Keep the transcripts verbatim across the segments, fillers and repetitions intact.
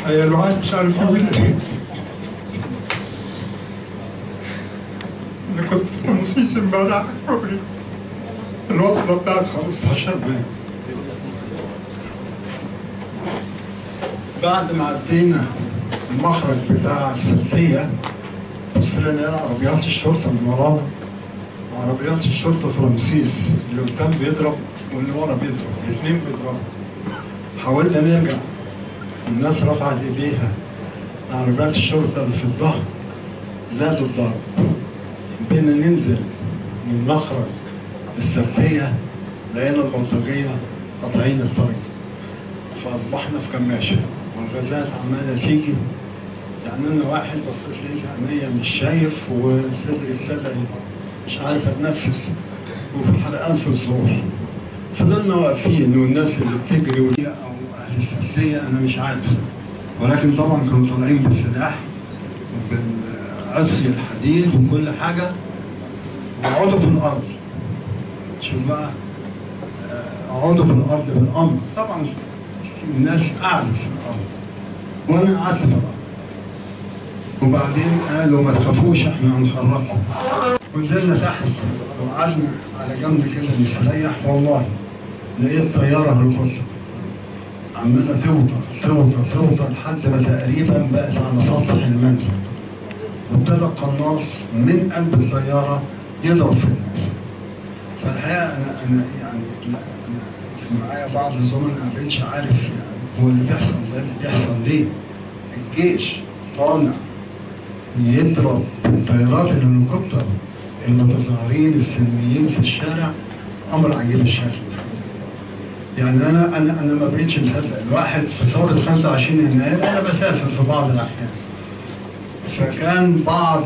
هي الواحد مش عارف يقول ايه. انا كنت في رمسيس امبارح الوصله بتاعت خمستاشر مايو. بعد ما عدينا المخرج بتاع السبتيه بص لنا عربيات الشرطه من ورانا، وعربيات الشرطه في رمسيس اللي قدام بيضرب واللي ورا بيضرب، الاثنين بيضربوا. حاولنا نرجع، الناس رفعت ايديها، عربيات الشرطه اللي في الظهر زادوا الضرب. بينا ننزل من مخرج السبتيه لقينا البلطجيه قاطعين الطريق، فاصبحنا في كماشه والغازات عماله تيجي. يعني انا واحد بصيت لقيت عينيا مش شايف وصدري ابتدى مش عارف اتنفس وفي حرقان في الزور. فضلنا واقفين والناس اللي بتجري او اهل السبتيه انا مش عارف، ولكن طبعا كانوا طالعين بالسلاح وبالعصي الحديد وكل حاجه وقعدوا في الارض. شوف بقى، اقعدوا في الارض بالامر. طبعا الناس قعدت في الارض وانا قعدت في الارض، وبعدين قالوا ما تخافوش احنا هنخرجكم. ونزلنا تحت وقعدنا على جنب كده نستريح. والله لقيت طياره هليكوبتر عماله توطى توطى توطى لحد ما تقريبا بقت على سطح المنزل، وابتدى القناص من قلب الطياره يضرب في الناس. فالحقيقه انا انا يعني انا معايا بعض الزملاء ما بقتش عارف يعني هو اللي بيحصل ده اللي بيحصل ليه؟ الجيش طالع يضرب بالطيارات الهليكوبتر المتظاهرين السلميين في الشارع، امر عجيب الشكل. يعني انا انا انا ما بقتش مصدق. الواحد في ثوره خمسة وعشرين يناير انا بسافر في بعض الاحيان، فكان بعض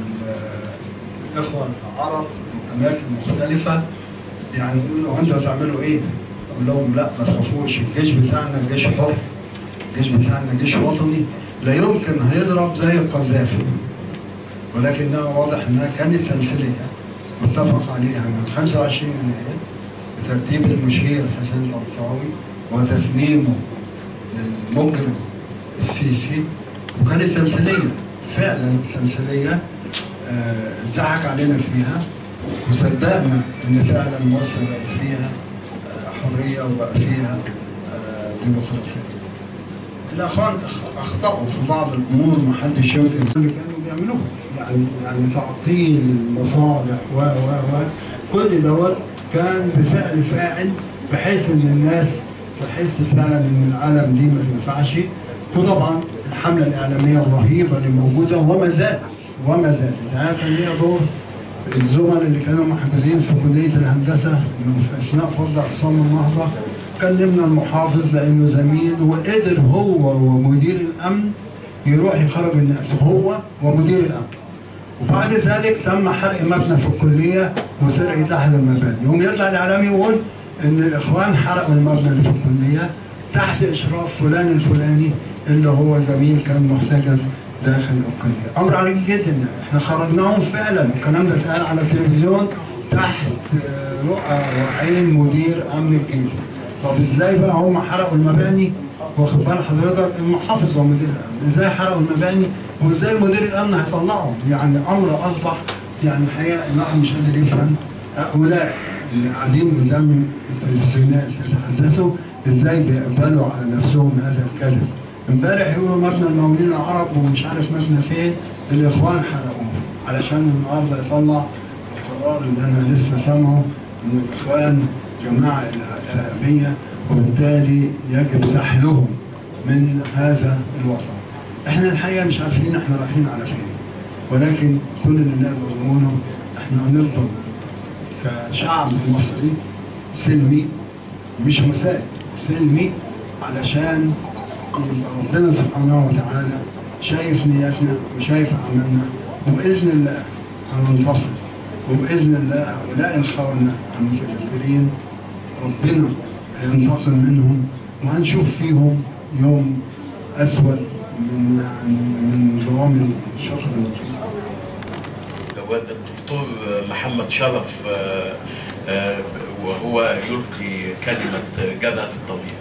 الاخوه العرب من اماكن مختلفه يعني يقولوا انتوا هتعملوا ايه؟ اقول لهم لا ما تخافوش، الجيش بتاعنا جيش حر، الجيش بتاعنا جيش وطني لا يمكن هيضرب زي القذافي. ولكنها واضح انها كانت تمثيليه متفق عليها من خمسة وعشرين يناير بترتيب المشير حسين طنطاوي وتسليمه للمجرم السيسي، وكانت تمثيليه فعلا تمثيليه اتضحك آه علينا فيها وصدقنا ان فعلا مصر بقت فيها آه حريه وبقى فيها آه ديمقراطيه. الاخوان اخطاوا في بعض الامور ما حدش ينكر اللي كانوا بيعملوها، يعني يعني تعطيل المصالح و و و كل دوت كان بفعل فاعل بحيث ان الناس تحس فعلا ان العالم دي ما ينفعش. وطبعا الحمله الاعلاميه الرهيبه اللي موجوده وما زالت وما زالت. يعني كان ليها دور الزملاء اللي كانوا محجوزين في كليه الهندسه في اثناء فرض اعتصام النهضه، كلمنا المحافظ لانه زميل وقدر هو ومدير الامن يروح يخرج الناس، هو ومدير الامن. وبعد ذلك تم حرق مبنى في الكليه وسرقه احد المباني. يقوم يطلع الاعلام يقول ان الاخوان حرقوا المبنى اللي في الكليه تحت اشراف فلان الفلاني اللي هو زميل كان محتجز داخل الكليه. امر عجيب جدا. احنا خرجناهم فعلا، الكلام ده اتقال على التلفزيون تحت رؤى وعين مدير امن الجيزه. طب ازاي بقى هم حرقوا المباني؟ واخد بال حضرتك؟ المحافظ ومدير الامن، ازاي حرقوا المباني؟ وازاي مدير الامن هيطلعهم؟ يعني امر اصبح يعني الحقيقه الواحد مش قادر يفهم هؤلاء اللي قاعدين قدام التلفزيونات يتحدثوا ازاي بيقبلوا على نفسهم هذا الكلام. امبارح يقولوا مبنى المقاولين العرب ومش عارف مبنى فين الاخوان حرقوه، علشان النهارده يطلع القرار اللي انا لسه سامعه ان الاخوان جماعه ارهابيه وبالتالي يجب سحلهم من هذا الوطن. احنا الحقيقه مش عارفين احنا رايحين على فين، ولكن كل اللي نقدر نقوله احنا هنفضل كشعب مصري سلمي، مش مسائل سلمي، علشان ربنا سبحانه وتعالى شايف نياتنا وشايف اعمالنا، وباذن الله هننتصر، وباذن الله هؤلاء الخونه المتكبرين ربنا هينتقم منهم وهنشوف فيهم يوم اسود من من دوام الشهر. الدكتور محمد شرف وهو يلقي كلمه جرأة الطبيب.